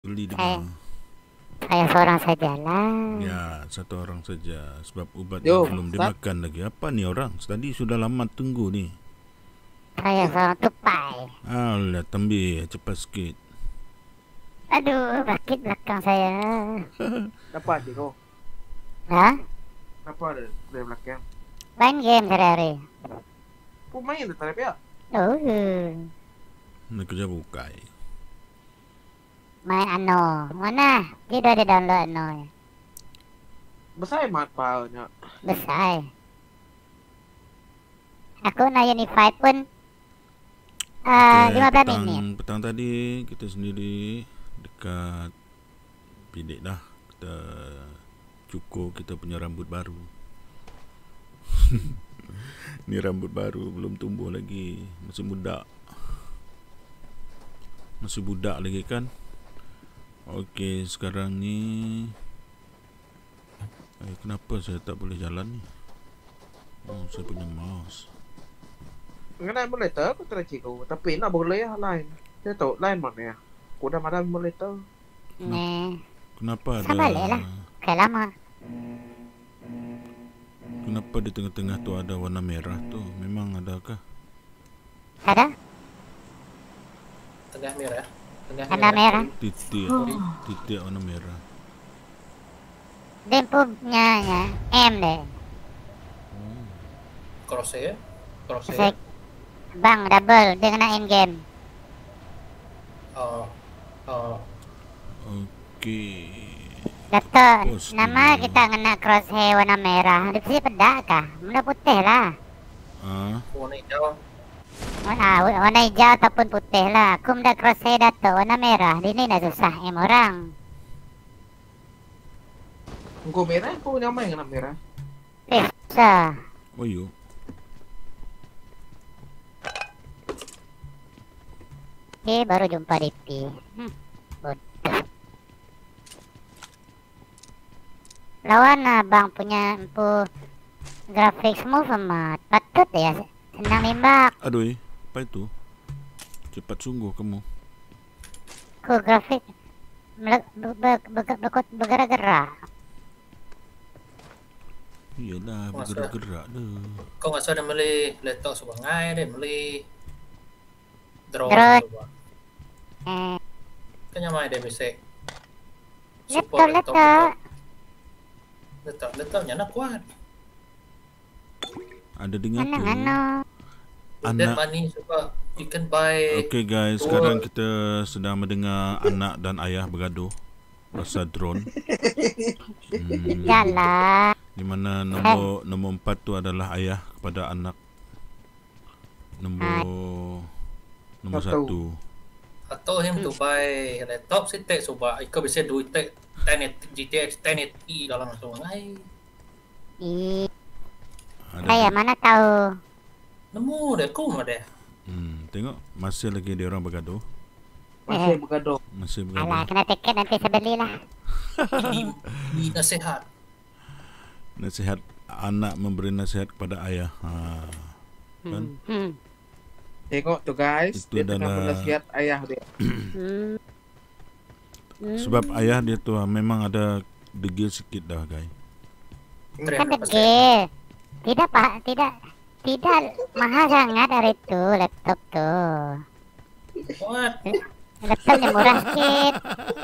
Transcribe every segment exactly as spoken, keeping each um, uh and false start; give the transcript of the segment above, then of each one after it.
Beli Saya, dengan saya seorang sajalah. ya satu orang saja sebab ubatnya Yo, belum Ustaz. dimakan lagi. Apa nih orang? Tadi sudah lama tunggu nih. Saya seorang tupai. Alah, tambi cepat sikit. Aduh, sakit belakang saya. Dapat je kau. Hah? Kenapa ada dari belakang? Main game sehari-hari. Kau main dah tarik ya? Oh, Nak kerja bukai. main Ano. Mana? Dia dah ada download Ano. Besar mat palnya. Besar. Aku na Unified pun uh, Okay, lima belas petang, minit. petang tadi kita sendiri dekat bilik dah. Kita cukur kita punya rambut baru. Ni rambut baru belum tumbuh lagi, masih muda. Masih budak lagi kan? Okey, sekarang ni eh, kenapa saya tak boleh jalan ni? Oh, saya punya mouse. Cái boleh tớ có tớ chỉ kau tapi nak boleh ya lain. Dia tahu lain mana ya? Kau dah mana boleh tớ. Nah, Kenapa ada Sama boleh lah. Kayak lama. Kenapa di tengah-tengah tu ada warna merah tu? Memang adakah? Ada? Tengah merah. Tengah Tanda merah. Titik, titik warna merah. Dia punya ya, M deh. Oh, Crosshair. Crosshair. Saya bang double dia kena in game. Oh. Oh. okey. Dato, Oh, nama setuju. kita kena crosshair warna merah. Dia mesti pedak kah? Warna putih lah. Ah, Warna hijau. Warna, warna hijau ataupun putih lah. Aku menda crosshair Dato warna merah. Dia ni dah susah M orang. Kau merah, kau nyamai dengan merah. Eh, susah. oh yo. Eh, baru jumpa D P. Hmm, bodoh. Lawan abang punya empu grafik smooth amat. Patut ya, senang nembak. Aduh, eh, apa itu? Cepat sungguh kamu. Ku grafik mele- be- be- be- be- bergerak-gerak. Iyalah, Masa? bergerak-gerak dah. Kau nggak ada beli laptop sebangai deh, beli drone. Drone. Coba. Eh, Kan nyamai deh bisa. laptop laptop. Laptop laptopnya nak kuat. Ada dengar Mana tu? mana. Dan Anak. money sebab you can buy. Okey guys, sekarang kita sedang mendengar anak dan ayah bergaduh pasal drone. Hmm, Yalah. di mana nombor nombor empat tu adalah ayah kepada anak. Nombor nombor Satu. satu. I told him to buy laptop si tek sebab ikaw bisa duit tek ten G T X ten eighty dalam sebangai. Ih, Ada. saya mana tahu. Nemu deh, kau mah deh. Hmm, tengok masih lagi dia orang bergaduh. Masih bergaduh. Masih Alah, bergaduh. kena tiket nanti saya belilah. Ini, ini nasihat. Nasihat anak memberi nasihat kepada ayah. Ha. Kan? Hmm. Hmm. Tengok tu guys, Itu dia tengah adalah- menasihat ayah dia. Hmm. Hmm. Sebab ayah dia tu ah, memang ada degil sikit dah guys. Kan degil. Tidak pak, tidak tidak mahal sangat hari itu laptop tuh. What? Laptopnya murah sikit.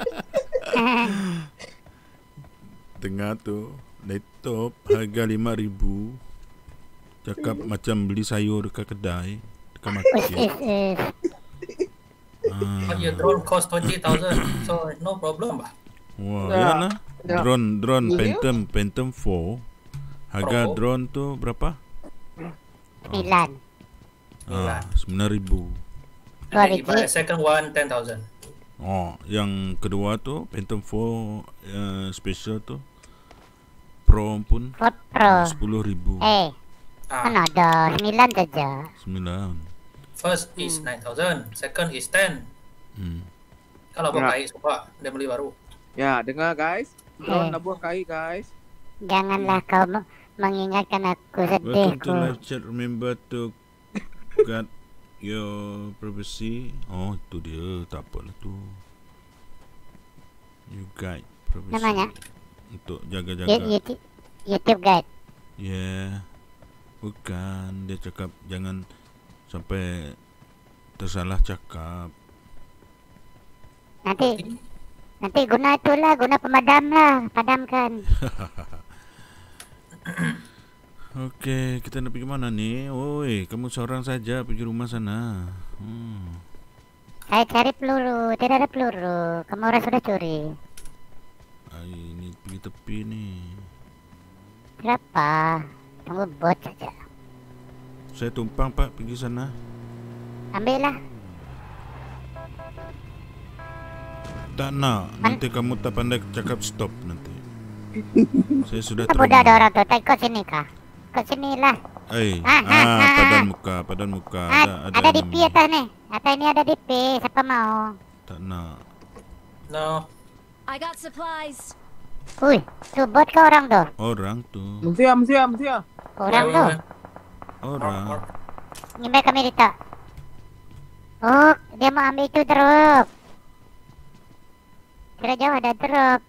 Tengah tu laptop harga lima ribu. Cakap macam beli sayur dekat kedai, dekat Is market. is is. Ah. But your drone cost twenty thousand, so no problem bah. Wah, Ya. ya lah. Ya. Drone drone Ya. Phantom Phantom four. Harga Pro. drone tu berapa? Sembilan. Ah, sembilan ribu. Dua And then you buy biji. a second one ten thousand. Oh, yang kedua tu Phantom four uh, special tu Pro pun Fold Pro. sepuluh ribu. Eh, Ah, mana ada sembilan saja. Sembilan. first is nine thousand, second is ten. Hmm. Kalau kau Ya. baik coba dia beli baru. Ya, dengar guys. Drone Eh. nak buah kai guys. Janganlah kau me- mengingatkan aku sedih Welcome to ku. live chat. Remember to guard your privacy. Oh, itu dia. Tak apalah tu. You guide profesi. Namanya? Untuk Yu- jaga-jaga. YouTube, YouTube guide. Ya, yeah. Bukan. Dia cakap jangan sampai tersalah cakap. Nanti nanti guna itulah, guna pemadam lah, padamkan. Okey, kita nak pergi mana ni? Oi, kamu seorang saja pergi rumah sana. Hmm. Saya cari peluru, tidak ada peluru. Kamu orang sudah curi. Ai, ni pergi tepi ni. Berapa? Tunggu bot saja. Saya tumpang Pak pergi sana. Ambillah. Tak nak. Nanti kamu tak pandai cakap stop nanti. Saya sudah Apa dah ada trauma. orang tu? Tak ikut sini kah? Ikut sini lah. Eh, Ah, ah, ah, ah, padan ah. muka, padan muka. Ah, Ada, ada D P enam. atas ni. Atas ini ada D P. Siapa mau? Tak nak. No. I got supplies. Ui, tu bot ke orang tu? Orang tu. Mesti mesti mesti. Orang tu. Orang. Nyimbai kami Rita. Oh, dia mau ambil itu drop. Tidak jauh ada drop.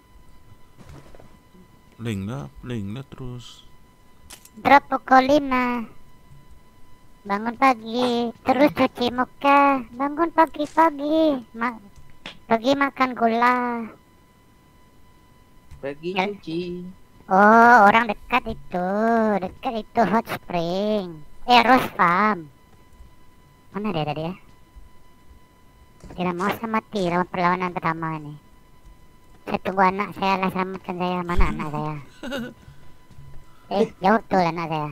Link lah, link lah terus. Drop pukul lima. Bangun pagi, terus cuci muka. Bangun pagi-pagi. Ma pergi makan gula. Pergi Ya. cuci. Oh, orang dekat itu. Dekat itu hot spring. Eh, Rose Farm. Mana dia tadi ya? Tidak mau sama mati lawan perlawanan pertama ini. Saya tunggu anak saya lah, selamatkan saya. Mana anak saya? Eh, jauh betul anak saya.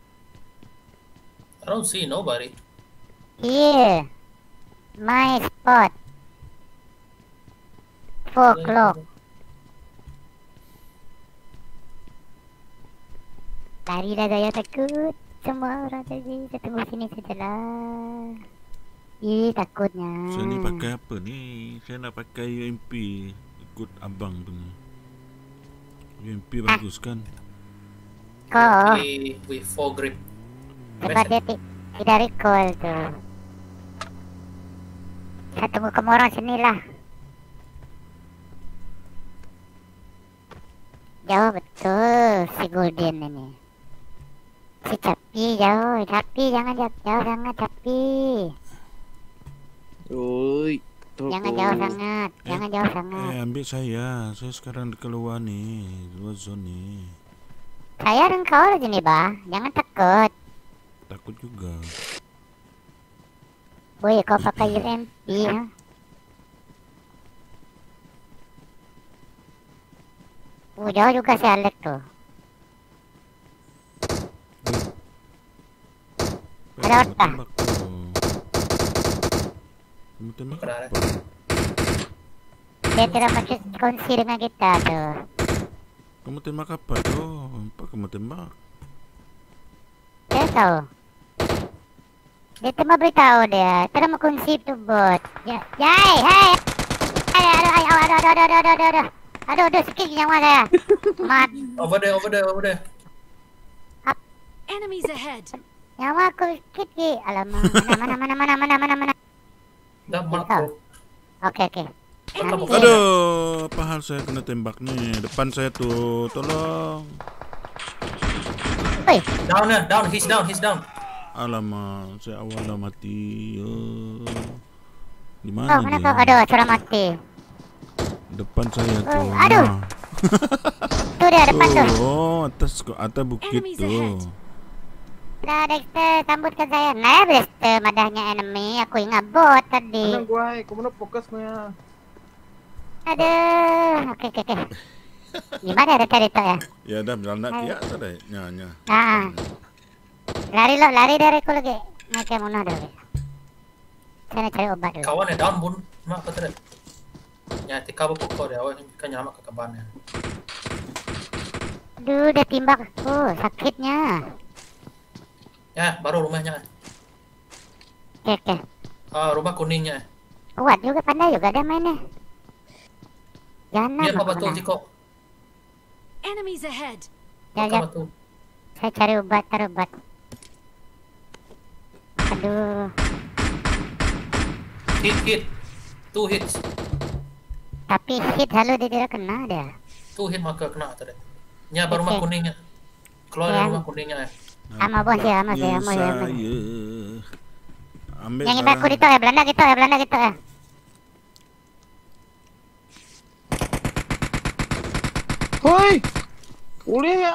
I don't see nobody. Here, my spot. Four o'clock. Lari dah saya takut. Semua orang tadi. Saya tunggu sini sajalah. Ih, takutnya. Saya ni pakai apa ni? Saya nak pakai U M P. Ikut abang tu ni. U M P bagus kan? Kau, Okay, with four grip. sebab dia ti- tidak recall tu. Saya tunggu kamu orang sini lah. Jauh betul si Golden ini. Si Capi jauh. Capi jangan jauh, jauh sangat Capi. Oi. Jangan jauh sangat. Jangan jauh sangat. Eh, ambil saya. Saya sekarang keluar ni. Luar zone ni. Saya dan kau lah sini bah. Jangan takut. Takut juga. Boy, kau pakai U M P ha? Oh, jauh juga si Alex tu. Ada Kamu otak. tembak tu. Kamu tembak Ada. apa? Dia tidak pakai kongsi dengan kita tu. Kamu tembak apa tu? Apa kamu tembak? Dia tahu. Dia cuma beritahu dia. Tidak mau kongsi tu bot. Ya, jai, hai. Aduh, aduh, aduh, aduh, aduh, aduh, aduh, aduh, aduh. Aduh, aduh, sikit nyawa saya. Mat, Over there, over there, over there. Enemies ahead. nyawa aku sikit ki. Alamak, mana, mana, mana, mana, mana, mana, mana. Dah Tahu. makro. Okey, okey. Enemies Aduh. ahead. Aduh, apa hal saya kena tembak ni? Depan saya tu, tolong. Oi, Down lah, down, he's down, he's down. Alamak, saya awal dah mati. Oh. Di oh, mana mana dia? kau? Aduh, sudah mati. Depan saya tu. Oh, aduh. Nah. Tu dia depan tu. Oh, atas atas bukit Enemies tu. ahead. Dah, Dexter, sambutkan saya. Nah, Dexter, madahnya enemy. Aku ingat bot tadi. Mana gua hai? Kau mana fokus maya? Aduh. Okey, okey, okey. Gimana ada tadi tu ya? Ya dah nak kia tadi. Nya nya. Ah. Lari lo, lari dari aku lagi. Naik ke mana dulu. Saya nak cari obat dulu. Kawan ya down bun. Mak kata dia. Ya, tika apa pokok dia. Awak kan nyamak ke kabannya. Aduh, dia timbak aku. Sakitnya. Ya, baru rumahnya. Okey, okey. Ah, rumah kuningnya. Kuat juga, pandai juga dia mainnya. Jangan Dia nama apa betul aku Ziko? Enemies ahead. Ya, Apa ya. betul? Saya cari obat, cari obat. Aduh. Hit, hit. Two hits. Tapi hit halu dia tidak kena dia. Tu hit maka kena tadi. Nya baru rumah Okey. kuningnya. Keluar Ya. dari rumah kuningnya. eh. Ama bos ya, ama saya, ama ya. ama. saya. Ambil Yang ibaku dito ya, Belanda gitu ya, Belanda gitu ya. Hoi. Boleh ya.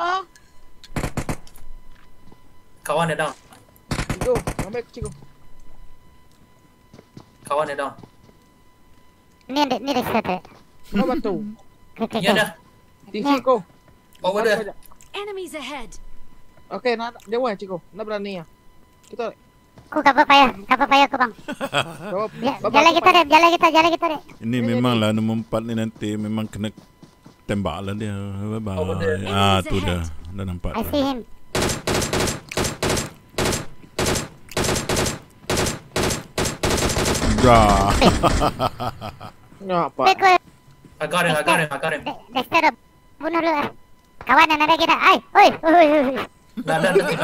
Kawan dia down. Go, ambil Ciko. Kawan dia down. Ini ada, ini ada satu. Kau bantu. Oke, Nya oke. dah. Di Ciko. Over there. Enemies ahead. Oke, nak jauh ya Ciko. Nak berani ya. Kita Ku kapal payah, kapal payah ku bang. jawab. Ja- Jalan kita deh, jalan kita, jalan kita deh. Ini memang lah nombor empat ni nanti memang kena tembak lah dia. Bye Over there. bye. Ah tu dah. Dah nampak I dah. see him. Dah. Ngapa? Baik, ku I got him, I got him, I got him. De- Dexter bunuh dulu ah. Kawan yang ada kita. Ay, oi, oi, oi. Dah, dah, dah.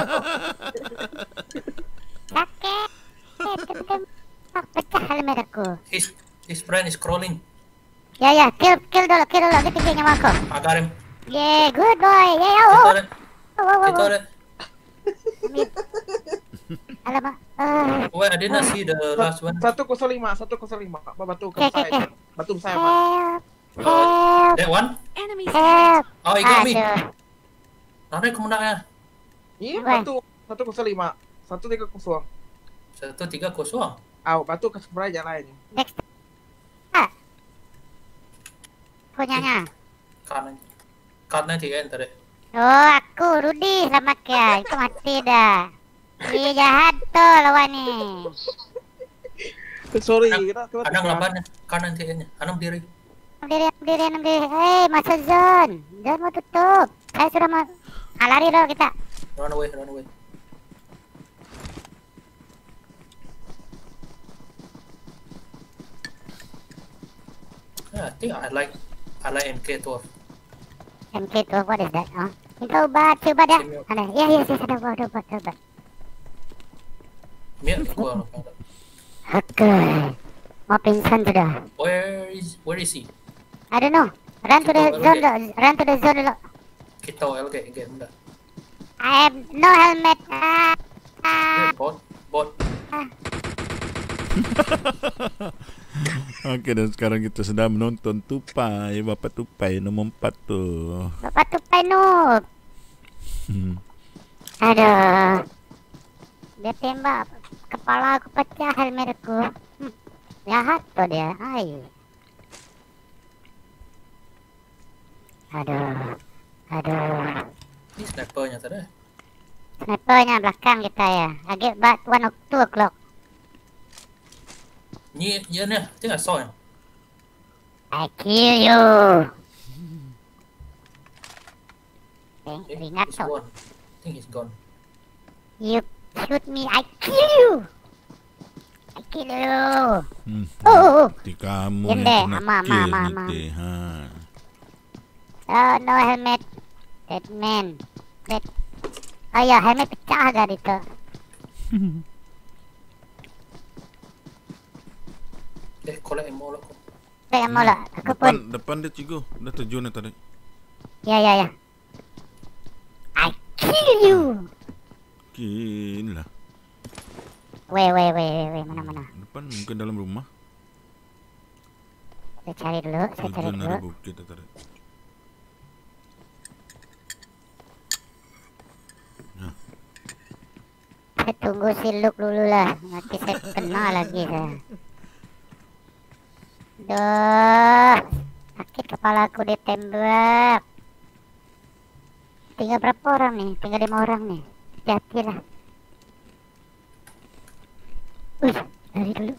Sakit. Ketembak pecah helmet aku. His, his friend is crawling. Ya ya, kill kill dulu, kill dulu. Dia tinggi nyawa aku. I got him. Yeah, good boy. Yeah, He oh, got it. oh, oh, He oh, got oh. it. Alamak. Uh, Wait, I did not see the last one. Satu kosong lima, satu kosong lima. Apa batu ke Okay, okay, saya? okay. Batu saya mana? help, Uh, help, that one? Enemies ahead. help. Oh, he got me. Aduh. Nanti kemenangnya. Iya, Apa? batu satu kosong lima, satu tiga kosong. Satu tiga kosong. Aw, batu ke sebelah aja lainnya. Dexter. Ah. Punyanya. Kanan. Kanan di end tadi. Oh, aku Rudy sama Kia. Itu mati dah. Ih, jahat tuh lawan ni. Sorry, Anak- kita kita Anang labannya. Kanan di endnya. Anang diri. Enam diri, enam diri, enam diri. Hei, masuk zone. Zone mau tutup. Saya sudah mau. Ah, lari dulu kita. Run away, run away. Yeah, I think I like I like M K twelve. M K twelve, what is that? Oh, minta obat, coba dah. Sini. Ada, ya, ya, saya ada obat, obat, obat. Mir, gua. Oke. Mau pingsan sudah. Where is where is he? I don't know. Run to the zone dulu. Run to the zone dulu. Kita L G again udah. I have no helmet. Ah, ah. Yeah, bot, bot. Okey, dan sekarang kita sedang menonton Tupai, Bapak Tupai nombor empat tu. Bapak tupai noob. Hmm. Aduh. Dia tembak kepala aku pecah helmet aku. Hmm. Jahat tuh dia. Ay. Aduh. Aduh. Ini snipernya tadi. Snipernya belakang kita ya. Agak bat one o- two o'clock. Ni, ya ni, I think I saw him. I kill you. Eh, Eh, ingat he's tuh. gone. I think he's gone. You shoot me, I kill you. I kill you. Hmm. Oh, oh, oh. Nanti kamu Yan yang deh, kena ama, ama, kill ama, nanti. Ha. Oh, no helmet. Dead man. Dead. Oh ya, helmet pecah agak itu. Eh, collect ammo lah kau. Saya mau lah. Aku pun. Depan, depan dia cigo. Dah terjun dah tadi. Ya, ya, ya. I kill you. Gila. Weh, weh, weh, weh, weh. Mana, mana. Depan mungkin dalam rumah. Saya cari dulu. Saya cari Terjun dulu. dari bukit dah tadi. Saya tunggu si Luke dulu lah. Nanti saya kena lagi saya. Duh. Sakit kepala aku ditembak. Tinggal berapa orang nih? Tinggal lima orang nih. Hati-hati lah. Wih, lari dulu.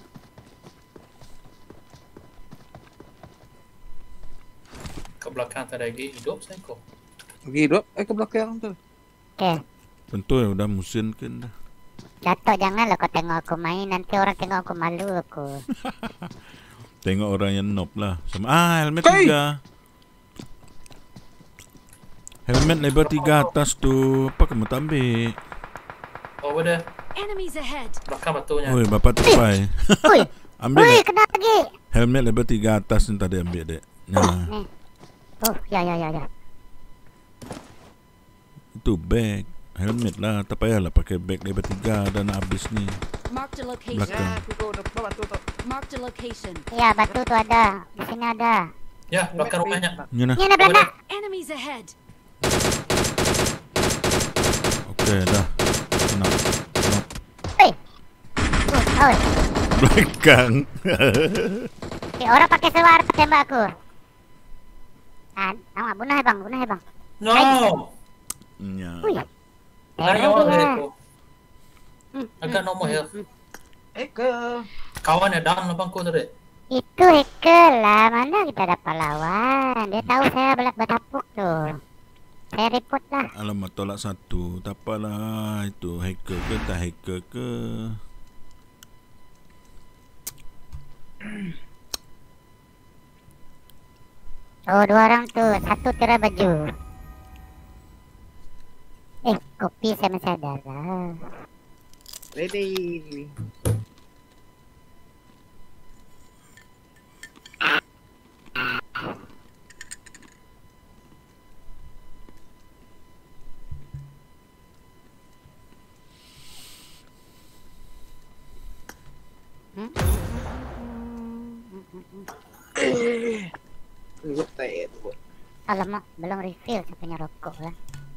Ke belakang tadi lagi hidup saya kau. Hidup, eh ke belakang tuh. Oke. Tentu ya udah musim kan dah. Jatuh jangan lah kau tengok aku main. Nanti orang tengok aku malu aku. Tengok orang yang noob lah. Sama ah helmet Hey! tiga. Helmet lebar tiga atas tu. Apa kamu tak ambil? Over there. Enemies ahead. Belakang batunya. Oi, bapak tupai. Wih, Ambil wih, tak? kena lagi. Helmet level tiga atas ni tadi ambil dek. Nah, Nih. Oh, ya ya ya ya. itu bag. Helmet lah, tak payahlah pakai bag level tiga dah nak habis ni. Marked a location. Belakang. Ya, aku udah bantu tu. Marked a location. Iya, batu tuh ada. Di sini ada. Ya, belakang rumahnya. Ni nah. Ini ada belakang. Enemies ahead. Okey dah. Nak. Nak. Woi. Oh, oh. Belakang. Eh, orang pakai seluar tembak aku. Ah, nama bunuh ya bang, bunuh ya bang. No. Ya. Wih. Lari Eh, awal dia. dari aku. Hmm, Agak hmm, nomor hmm, ya. hmm. Eh ke? Kawan ya down lapangku tadi. Itu hacker lah, mana kita dapat lawan. Dia tahu saya belak bertapuk tuh. Saya report lah. Alamak tolak satu. Tak apalah, itu hacker ke tak hacker ke. Oh, dua orang tuh, satu tirai baju. Eh, kopi saya masih ada lah. Ready. Hmm? Ngetet. Alamak, belum refill saya punya rokok lah.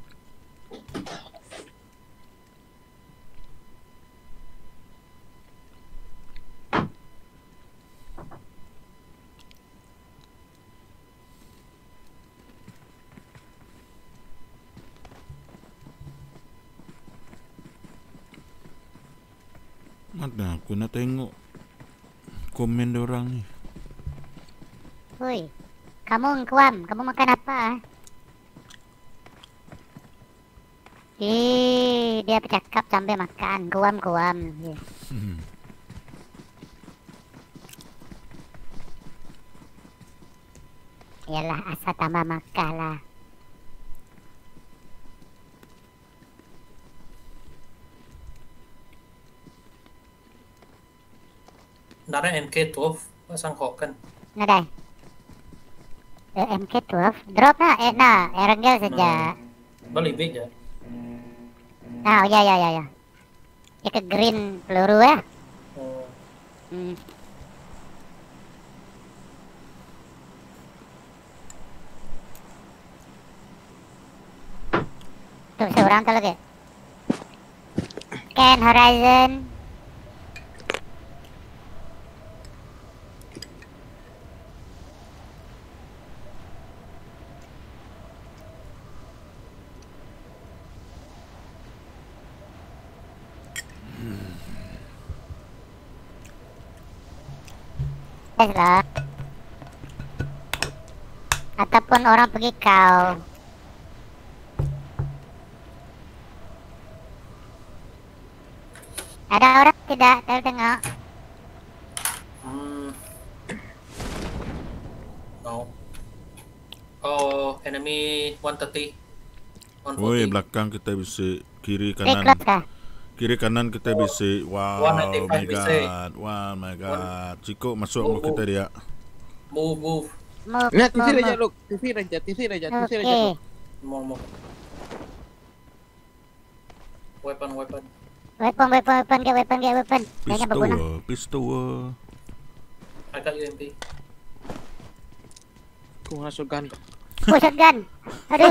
Mana aku nak tengok komen diorang ni. Woi, kamu ngkuam, kamu makan apa? Ih, dia bercakap sambil makan, kuam-kuam. Hmm. Yalah, asal tambah makan lah. Nara M K twelve pasang kok kan. Nah dah. Eh, M K twelve, drop na, eh na, erangel saja. Balik big ya. Nah, oh, ya ya ya ya. Itu green peluru ya. Oh. Hmm. Tuh seorang tuh lagi. Scan horizon. Tes lah. Ataupun orang pergi kau. Ada orang tidak terdengar. Hmm. No. Oh, enemy one thirty. one Oi, forty. belakang kita bisa, kiri Eh, kanan. close kah? Kiri kanan kita bisa. Wow, one ninety-five my bisa. god. Wow, my god. Ciko masuk Oh, muka kita dia. Move, move. Move, Nah, T V move, Raja move. look. T V Raja, T V Raja, T V Raja. Oke. Look. More, more. Weapon, weapon. Weapon, weapon, weapon, get weapon, get weapon. Kayaknya Pistol, berguna. ah, pistol. ah. I got U M P. Aku masuk gun. Oh, shotgun. Aduh.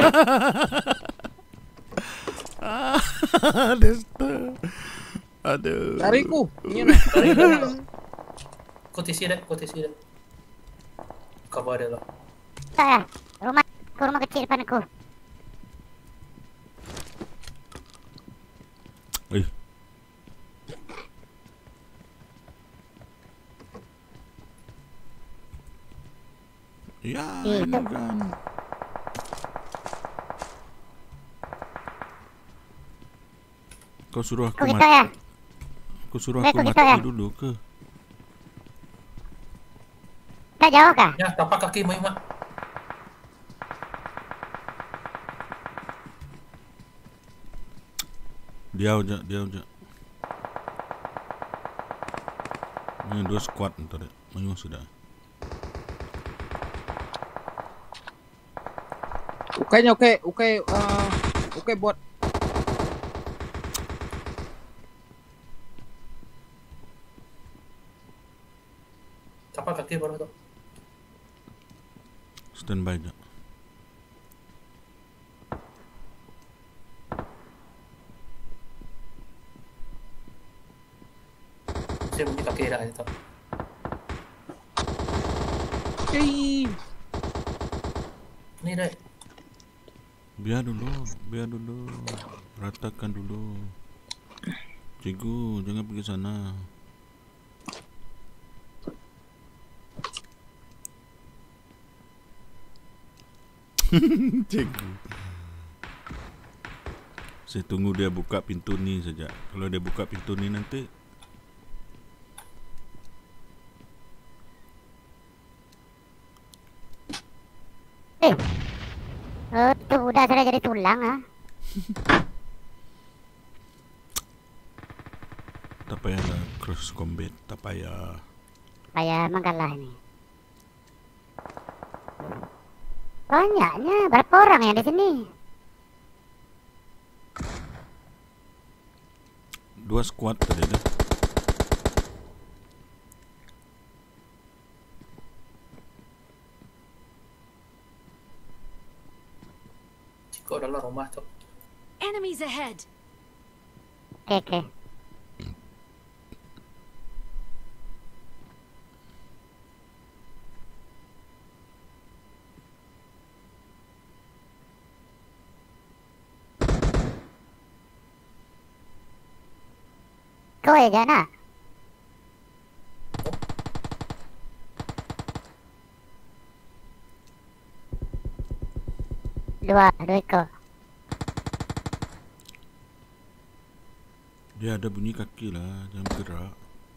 Ah, Desta. Aduh. Tariku. Ini nah. Dari Kau T C dah, kau T C dah. Cover dia lah. Tak ya. Rumah, ke rumah kecil depan aku. Eh, ya, Eh, ini itu. kan. Kau suruh aku Kau gitu mati. ya? Kau suruh Eh, aku kau gitu mati ya? dulu ke? Tak jauh kah? Ya, tapak kaki mau mak. Dia aja, dia aja. Ini dua squad ntar. Mayu sudah. Ukainya oke, ukai uh, ukai buat. Apa kaki baru tuh? Standby aja. Saya bunyi kaki dah itu. Hey. Ini deh. Biar dulu, biar dulu. Ratakan dulu. Cikgu, jangan pergi sana. Cikgu. Saya tunggu dia buka pintu ni saja. Kalau dia buka pintu ni nanti Eh, oh, tuh udah sudah jadi tulang ah. tak payahlah cross combat, tak payah. Kayak mengalah ini. Banyaknya, berapa orang yang di sini? Dua squad tadi dah. Ciko dalam rumah tuh. Enemies ahead. Oke, oke. Kau ya Jana? Dua, dua ekor. Dia ada bunyi kaki lah, jangan bergerak.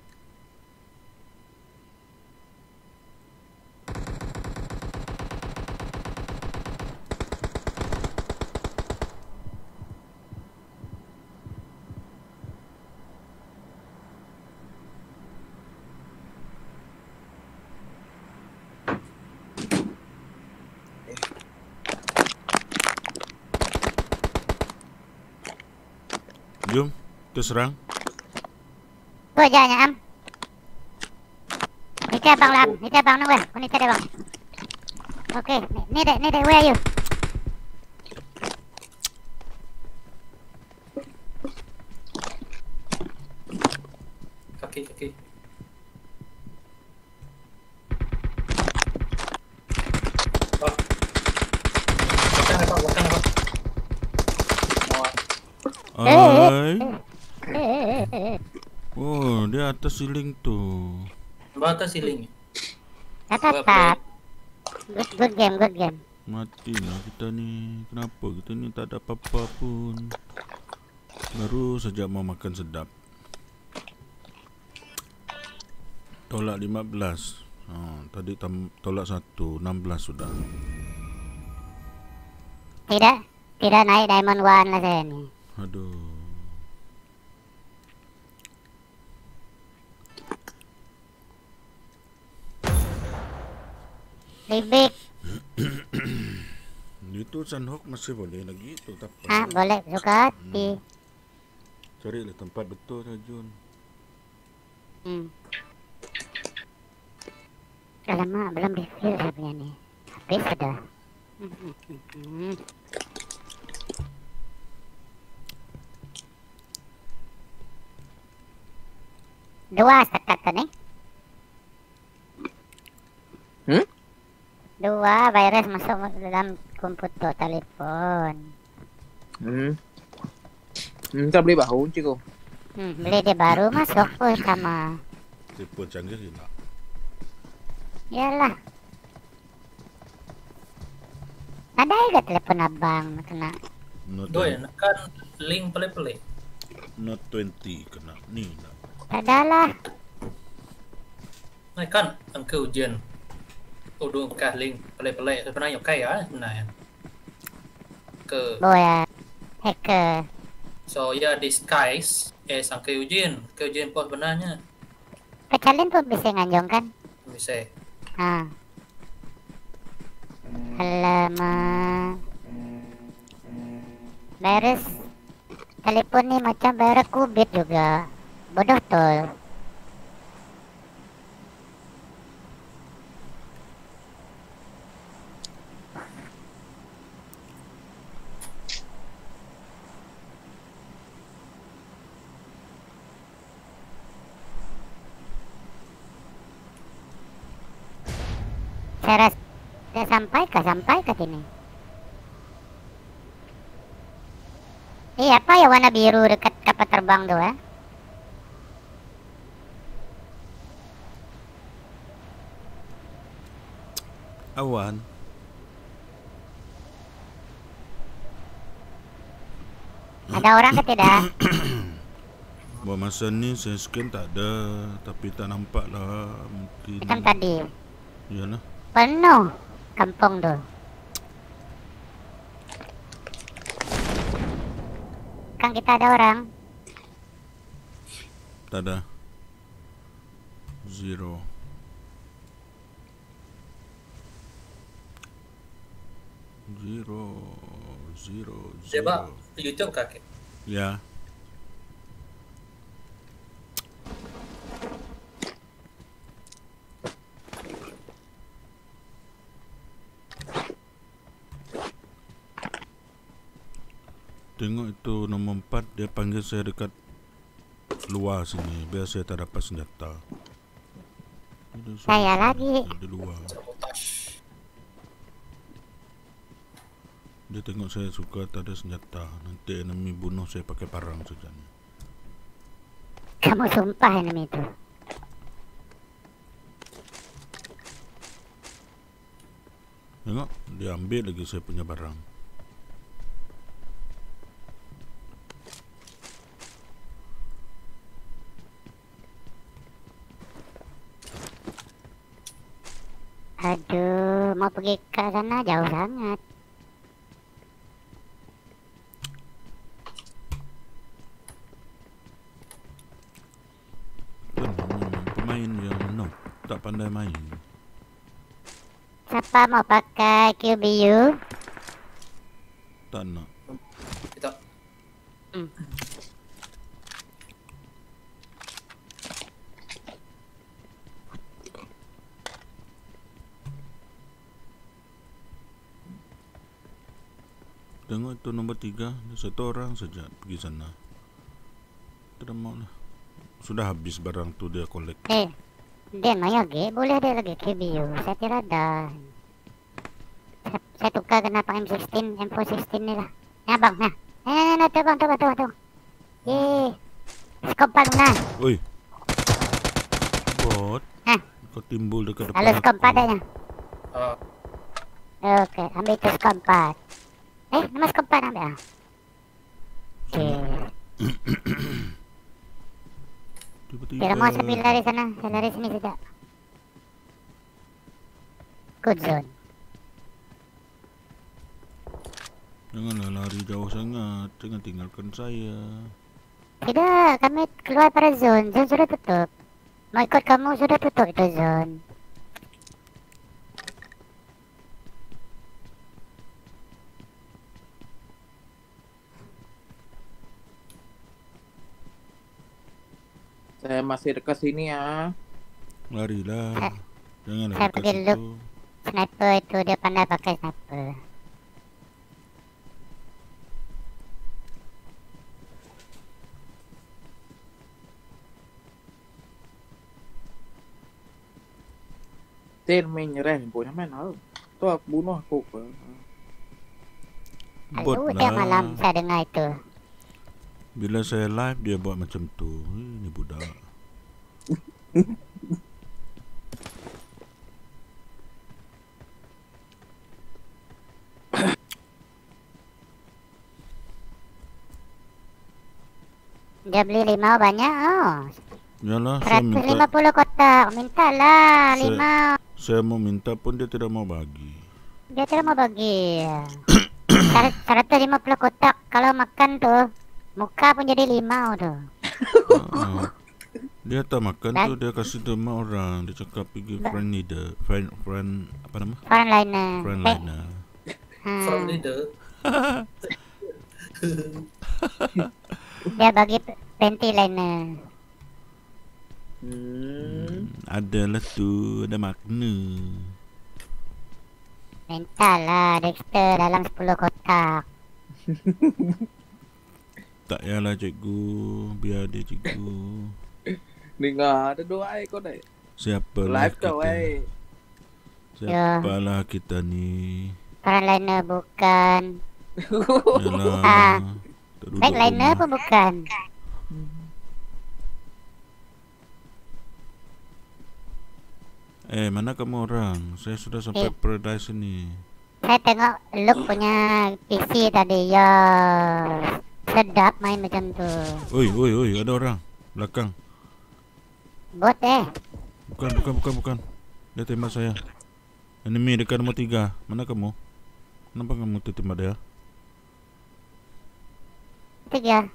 Jom, kita serang. Kau aja am. Ni teh bang lam, ni teh bang nunggu, ni teh bang. Oke, ni deh, ni deh, where are you? Kaki kaki. Pak. Belakang apa? Belakang apa? Oh, Ay. Eh, eh, eh, eh. Oh, dia atas ceiling tuh. batas ceiling. Tetap. Good, good game, good game. Mati lah kita ni. Kenapa kita ni tak ada apa-apa pun. Baru saja mau makan sedap. Tolak lima belas. Ha, tadi tam, tolak satu, enam belas sudah. Tidak, tidak naik Diamond One lah saya ni. Aduh. Libik. Itu Sunhawk masih boleh lagi tu tak apa. Ah, boleh, suka hati. Carilah tempat betul Jun. Hmm. Dah lama belum refill saya punya ni. Habis sudah. Hmm, hmm, hmm, hmm. Dua sekat tu ni. Hmm? Dua virus masuk dalam komputer telefon. Hmm. Hmm, kita beli baru cikgu. Hmm, beli dia baru masuk pun sama. Tipe canggih hilang. Yalah. Ada juga telepon abang kena. Note, Doi kan link pelik-pelik. Note twenty kena. Ni nak. Ada lah. Nah kan angka ujian. Udah kah link pelik-pelik sebenarnya oke ya sebenarnya. Ke Boya. Hacker. so ya disguise eh angka ujian, ke ujian pos sebenarnya Kecalin pun bisa nganjong kan? bisa. Ha. Alamak. Virus telepon nih macam virus kubit juga. Bodoh tol. Saya rasa saya sampai kah sampai ke sini. Iya, apa ya warna biru dekat kapal terbang tuh ya? Awan. Ada orang ke tidak? Buat masa ni saya scan tak ada, tapi tak nampak lah. Mungkin. Macam tadi. Iyalah. Penuh kampung tuh. Kan kita ada orang. Tak ada. Zero. Zero. Zero. Coba Zero. YouTube kakek. Ya. Tengok itu nombor empat, dia panggil saya dekat luar sini. Biar saya tak dapat senjata. Dia suruh Saya saya lagi. Di luar. Sabotage. Dia tengok saya suka tak ada senjata. Nanti enemy bunuh saya pakai parang saja. Kamu sumpah enemy itu. Tengok, dia ambil lagi saya punya barang. Aduh, mau pergi ke sana jauh sangat. Kan memang pemain yang no, tak pandai main. Siapa mau pakai Q B U? Tak nak. Kita Hmm. Tengok itu nombor tiga, satu orang saja pergi sana. Tidak mau lah. Sudah habis barang tu dia collect. Eh, dia mau lagi? Boleh ada lagi Q B U? Saya kira dah. Saya, saya tukar kenapa M sixteen, M four sixteen ni lah. Ya bang, nah. Eh, nah, tu bang, tu bang, tu bang, tu. Yeay. Skompat nah. Oi. Bot. Hah? Kau timbul dekat depan Lalu aku. skompat adanya. uh, Oke, ambil itu skompat. Eh, nama skompat ambil ah. Oke. Tiba-tiba. Kira mau sambil lari sana, saya lari sini saja. Good zone. Janganlah lari jauh sangat. Jangan tinggalkan saya. Tidak, kami keluar pada zone. Zone sudah tutup. Mau ikut kamu sudah tutup itu zone. Saya masih dekat sini ya. Larilah. Eh, Janganlah saya dekat pergi situ. look. Sniper itu dia pandai pakai sniper. Tên mình nyerah punya mana? Tuh aku bunuh aku. Bot Lalu dia malam lah. saya dengar itu. Bila saya live dia buat macam tu. Ini budak. Dia beli lima banyak. Oh, Yalah, saya seratus minta. lima puluh kotak. Mintalah Saya- lima. Saya mau minta pun dia tidak mau bagi. Dia tidak mau bagi. seratus lima puluh kotak. Kalau makan tuh muka pun jadi lima tuh. Ah, dia tak makan Dan- tu dia kasih sama orang. Dia cakap pergi Dan- friend leader, friend friend apa nama? Frontliner. Friend Eh, liner. hmm. from leader. Dia bagi panty liner. Hmm. Adalah tu, ada makna. Mental lah Dexter dalam sepuluh kotak. Tak payahlah cikgu, biar dia cikgu. Dengar ada doa kau dah. Siapalah Live kau kita? eh. Siapalah kita ni? Frontliner bukan. Yalah. Ah. tak duduk Backliner rumah. pun bukan. Eh, mana kamu orang? Saya sudah sampai Eh. Paradise ni. Saya tengok Luke punya P C tadi. Ya, sedap main macam tu. Oi, oi, oi, ada orang belakang. Bot eh. Bukan, bukan, bukan, bukan. Dia tembak saya. Enemy dekat nombor tiga. Mana kamu? Kenapa kamu tertembak dia? Tiga.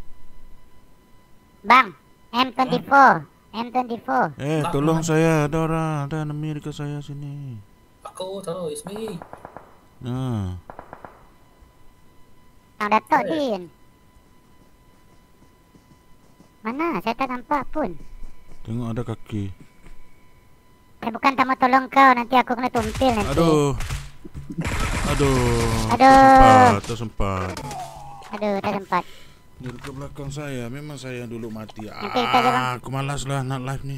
Bang, M dua puluh empat. M dua puluh empat. Eh, Tak, tolong tak. saya. Ada orang. Ada enemy dekat saya sini. Aku tahu, it's me. Nah, Bang Datuk Din. Mana? Saya tak nampak pun. tengok ada kaki. Saya bukan tak mau tolong kau. Nanti aku kena tumpil nanti. Aduh. Aduh. Aduh. Tersempat, tersempat. Aduh, tak sempat. Dia dekat belakang saya. Memang saya dulu mati. Nanti kita aja, Bang. Ah, aku malas lah nak live ni.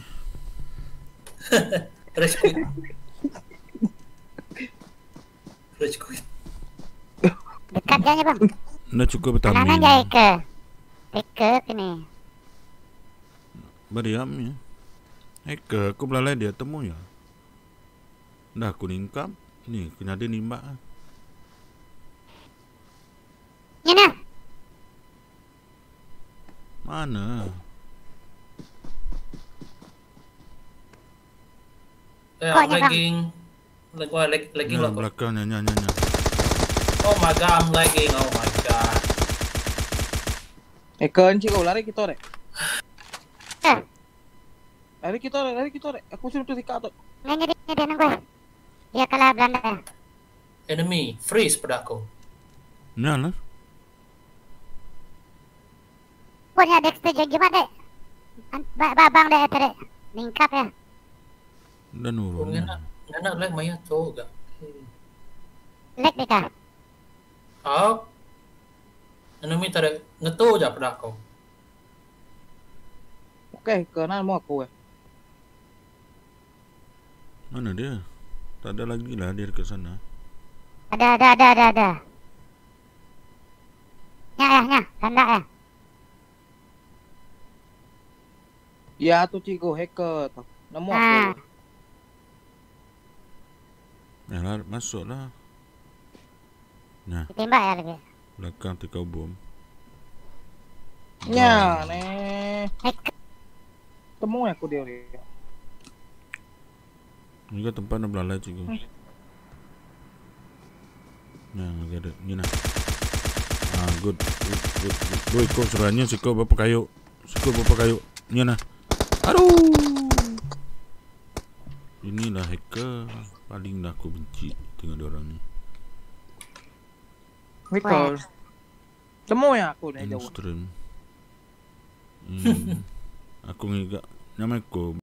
Rage quit. Rage quit. Dekat je bang. Dah cukup vitamin. Anak-anak jaya ke? Teka ke ni? Beriam ya. Eka, aku belalai dia temu ya. Dah aku ningkap. Ni, kena dia nimbak. Ni nah. Mana? Eh, Kok I'm ni, Bang? lagging. Lag, wah, lag, lagging Ya, lah kau. belakang nyanyi nyanyi. Oh my god, I'm lagging. Oh my god. Eh kunci kau lari kita rek. Eh, Lari kita rek, lari kita rek. Aku suruh tu tika tu. ni ni dia, ni dia nunggu. Dia kalah Belanda. Enemy, freeze pada aku. Nah lah. Punya Dexter jadi gimana dek? An- ba- Babang dek tadi. Lingkap ya. Dah Oh, nurun. ngana, ngana lag maya tu gak. Lek dek kah? Oh. Enemy tadi ngetu aja pada aku. Okey, kanan mau aku eh. Mana dia? Tak ada lagi lah dia dekat sana. Ada ada ada ada ada. Nya ya nya, tanda ya. Ya tu cikgu hacker tu. Nama Ah. aku. Nah, lah, masuk lah. Nah, Ditembak ya lagi. belakang tikau bom. Nya ne. Hacker. Temu aku dia ni. Ni kan tempat nak belalai cikgu. Nah, lagi ada. Ni nah. Ah, good. Good, good, good. Boy, kau sebenarnya sikau berapa kayu? Sikau berapa kayu? Ni nah. Aduh. Inilah hacker. Paling dah aku benci tengok dia orang ni. Hacker. Temu ya aku ni jauh. Instream. Hmm. Aku ngigak. Nama aku